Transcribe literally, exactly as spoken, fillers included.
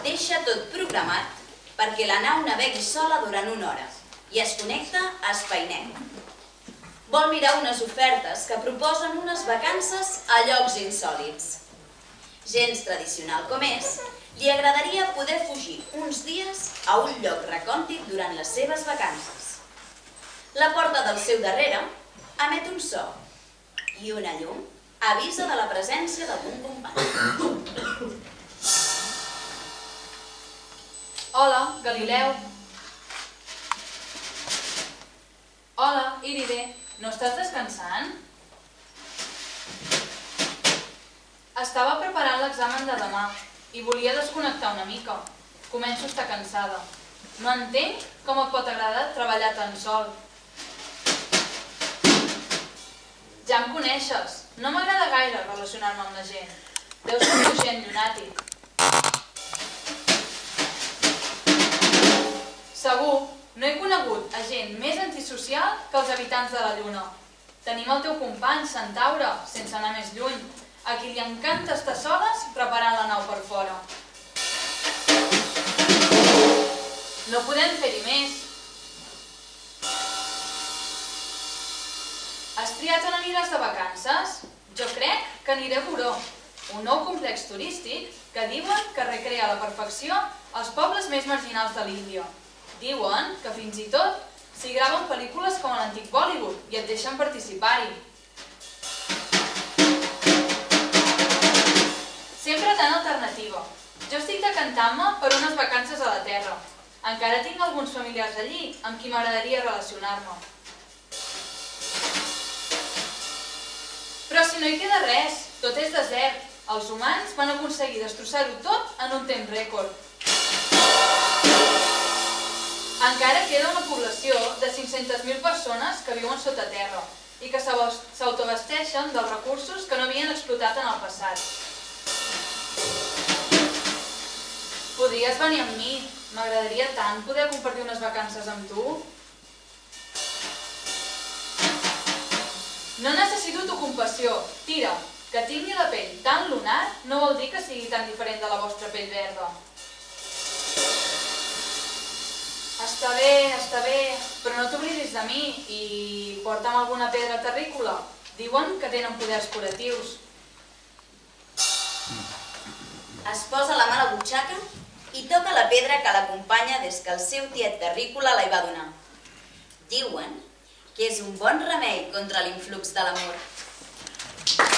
deixa tot programat perquè la nau navegui sola durant una hora i es connecta a Spainet. Vol mirar unes ofertes que proposen unes vacances a llocs insòlits. Gens tradicional com és, li agradaria poder fugir uns dies a un lloc recòndit durant les seves vacances. La porta del seu darrere emet un so i una llum avisa de la presència d'algun company. Hola, Galileu. Hola, Iride. No estàs descansant? Estava preparant l'examen de demà i volia desconnectar una mica. Començo a estar cansada. No entenc com et pot agradar treballar tan sol. Ja em coneixes. No m'agrada gaire relacionar-me amb la gent. Deu ser un gent llunàtic. Segur, no he conegut a gent més antisocial que els habitants de la Lluna. Tenim el teu company, Centaure, sense anar més lluny, a qui li encanta estar soles preparant la nau per fora. No podem fer-hi més. Has triat on aniràs de vacances? Jo crec que aniré a Buró, un nou complex turístic que diuen que recrea a la perfecció els pobles més marginals de l'Índia. Diuen que fins i tot s'hi graven pel·lícules com a l'antic Bollywood i et deixen participar-hi. Sempre tan alternativa. Jo estic decantant-me per unes vacances a la Terra. Encara tinc alguns familiars allí amb qui m'agradaria relacionar-me. Però si no hi queda res, tot és desert. Els humans van aconseguir destrossar-ho tot en un temps rècord. Encara queda una població de cinc-centes mil persones que viuen sota terra i que s'autoabasteixen dels recursos que no havien explotat en el passat. Podries venir amb mi. M'agradaria tant poder compartir unes vacances amb tu. No necessito tu compassió. Tira, que tingui la pell tan lunar no vol dir que sigui tan diferent de la vostra pell verda. Està bé, està bé, però no t'oblidis de mi i porta'm alguna pedra terrícola. Diuen que tenen poders curatius. Es posa la mà a la butxaca i toca la pedra que l'acompanya des que el seu tiet terrícola la hi va donar. Diuen que és un bon remei contra l'influx de l'amor.